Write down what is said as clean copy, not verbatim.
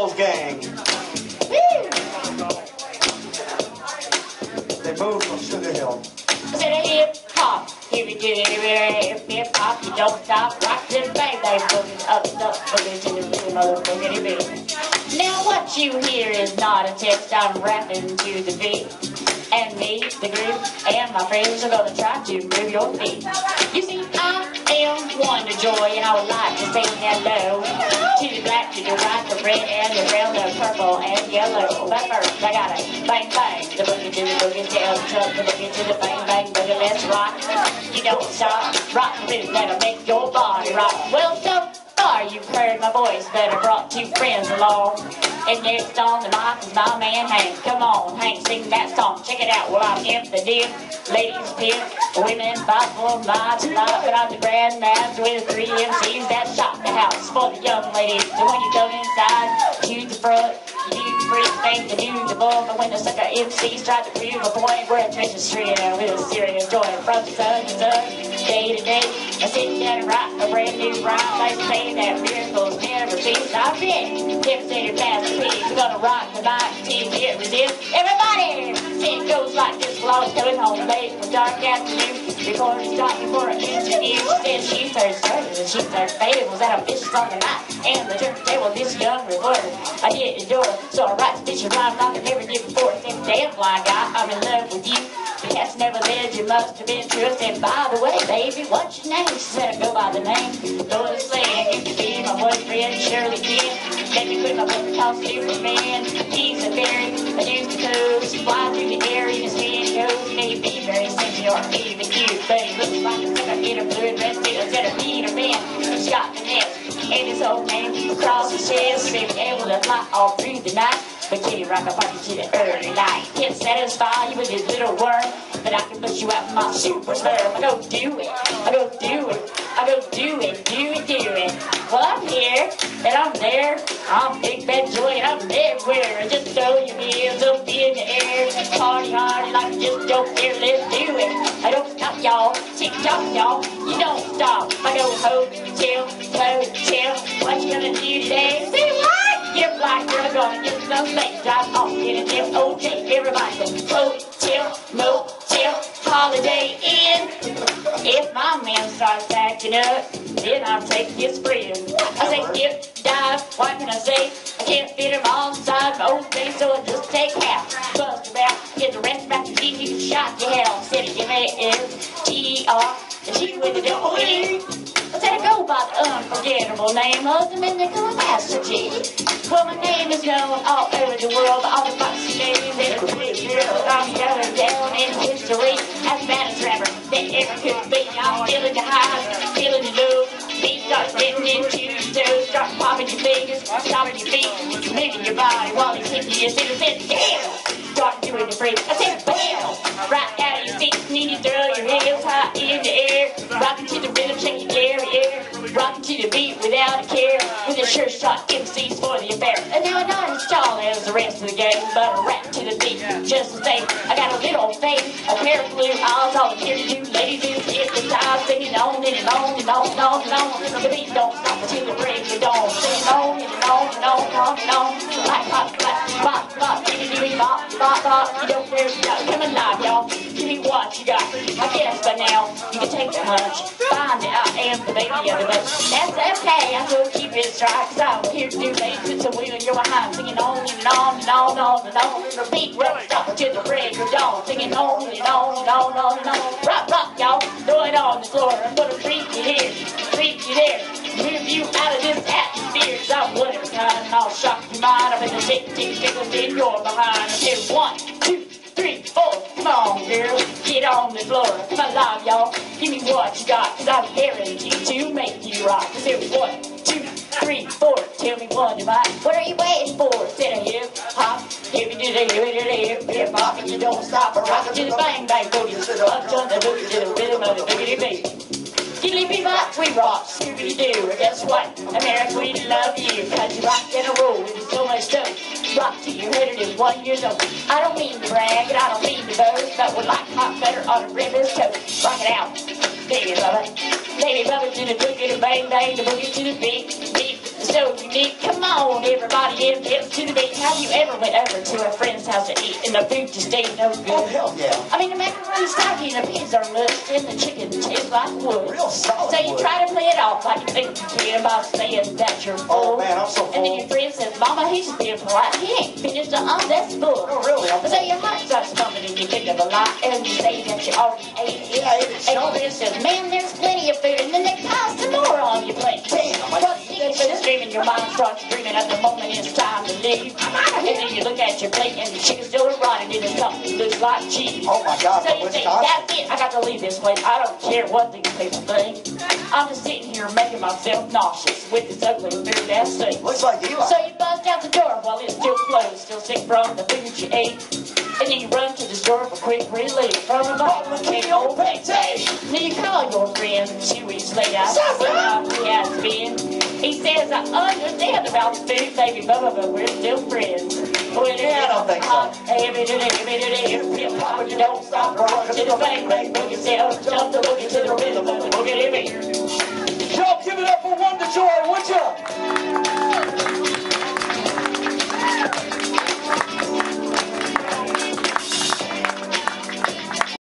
Charles gang. They moved from Sugar Hill. Said a hip hop, here we do it, hip hop, you don't stop, rock this bang bang, boogie up, boogie to the rhythm of the boogity beat. Now what you hear is not a text, I'm rapping to the beat. And me, the group, and my friends are gonna try to move your feet. You see, I am one to joy, and I would like to say hello to the black, to the white, the red, and the brown, the purple, and yellow. But first, I gotta bang bang, the boogie to the boogie, tell the truck, the boogie to the bang bang, boogie, let's rock. You don't stop, rock the beat that'll make your body rock. Well, so far you've heard my voice, but I brought two friends along. And next on the mic is my man Hank. Come on, Hank, sing that song. Check it out. Well, I'm imp the dim, ladies pimp, women fight for my tonight. But I'm the grand master with 3 MCs that shot the house for the young ladies. So when you come inside, to the front, you free think the news above. But when the sucker MCs try to prove a point, we're a treasure street with a serious joy from sun to sun, day to day. I sit down and write a brand new rhyme. Like say that miracles never cease. I bet devastated masterpiece. We're gonna rock the mic till you resist. Everybody! It goes like this while I was coming home late from dark afternoon. Before we started for an interview, she said she started serving and she started fading. Was that ambitious on the night? And the turntable, this young reporter, I didn't adore her. So I write stitch and rhyme like I never did before. Said, damn blind guy, I'm in love with you. The cat's never led, you must have been true. I said, by the way, baby, what's your name? She said, I go by the name Lois Lane. Used to be my boyfriend, Shirley Kid. Let me put my book called Superman. He's a fairy, I used to coast. Fly through the air in his head goes. Maybe very sexy or even cute, but he looks like a sucker in a blue dress. Instead of Peter Man, he's got the net. And his old name across his chest. Been able to fly all through the night. But Kitty rock a party to the early light. Can't satisfy you with his little worm, but I can push you out my super sperm. I go do it, I go do it, I go do it, do it, do it. Well, I'm here, and I'm there. I'm Big Bad Joy, and I'm everywhere. Just throw your heels up in the air. Party hard like just don't care. Let's do it. I don't stop, y'all. Tick-tock, y'all. You don't stop. I go hotel, hotel. What you gonna do today? Say what? Get black girl, gonna get some space. Drive off in a dim OJ. Everybody go hotel, motel, Holiday Inn. If my man starts acting up, then I'll take his friend. I say dip, dive, what can I say? I can't fit him all inside my old face, so I just take half. Bust about, get the rest back to keep you shot to hell. Said M-A-S-T-E-R, and she with the devil in. I said I go by the unforgettable name of the man they call Master G. Well, my name is known all over the world, but all the foxy names in the big world. I'm going down in history as the baddest rapper that ever could be. I'm feeling the highs, feeling the lows. Beat starts getting into your toes, start popping your fingers, stomping your feet, moving your body while he's hitting you. Said, damn! Start doing the freak. I said, bam! Right out of your seat, need to throw your heels high in the air. Rocking to the rhythm, shake your air. Rocking to the beat without a care. With a sure shot MCs for the affair. And now I'm not as tall as the rest of the gang, but I rap to the beat just the same. I got a little face, a pair of blue eyes. All I'm here to do, ladies, is hypnotize. Singing on and on and on and on and on. The beat don't stop until the break of dawn. Singing on and on and on and on and on. Like pop, pop, pop, give bop, bop, bop. You don't wear it out. Come alive, y'all. Give me what you got. I guess by now you can take the hunch. Find that I am the baby of the bunch. That's okay. I still keep it straight, 'cause I'm here to do ladies. It's a wheel in your behind. Singing on and on and on and on and on. The beat won't stop until the break of dawn. Singing on and on and on and on and on. Rock, rock, y'all. Throw it on the floor. I'm gonna freak you here, freak you there. Move you out of this atmosphere. 'Cause I'm one of a kind and I'll shock your mind. I'm in the tick, tick, tickles in your behind. I said 1, 2, 3, 4. Come on, girl. Get on the floor. Come alive, y'all. Give me what you got. 'Cause I'm guaranteed to make you rock. I said 1, 2, 3, 4. Tell me what you like. What are you waiting for? Said a hip hop. Hip to the hip hop. And you don't stop. Rock to the bang bang boogie. Up to the boogie to the rhythm of the boogity beat. Diddly bebop, we rock, Scooby-Doo. Guess what? America, we love you. 'Cause you rock and a roll with so much stuff. Rock till you're 101 years old. I don't mean to brag and I don't mean to boast, but we're like hot butter on a ribbon's toast. Rock it out, baby love it. Baby love it to the boogie, to bang bang, the boogie to the beat. Beat, the so unique. Come on, everybody, in dance to the beat. Have you ever went over to a friend's house to eat and the food just ain't no good? Oh, hell yeah. I mean, the macaroni's soggy and the peas are mushed and the chicken tastes like wood. Real solid So you wood. try to play it off like you think you can by saying that you're full. Oh, man, I'm so full. And then your friend says, Mama, he's just being polite. He ain't finished. That's full. Oh, really? So your heart starts pumping and you think of a lot and you say that you already ate it. Yeah, I ate it. And your friend says, man, there's plenty of food. And then they toss some more on your plate. Damn, Well, you finish dreaming, your mind starts dreaming at the moment it's time to leave. And then you look at your plate and the chicken's still rotting and it's something that looks like cheese. Oh, my God, So from you think, Wisconsin? that's it, I got to leave this place. I don't care what these people think. I'm just sitting here making myself nauseous with this ugly food ass thing. Looks like Eli. So you bust out the door while it's still closed, still sick from the food you ate. And then you run to the store for quick relief from a bottle of K.O. Pate. Then you call your friend 2 weeks later. See how he has been. He says, I understand about the food, baby, but we're still friends. Yeah, I don't think so. Every day, hip hop, you don't stop rocking to the bang, bang, boogie, say, jump the boogie.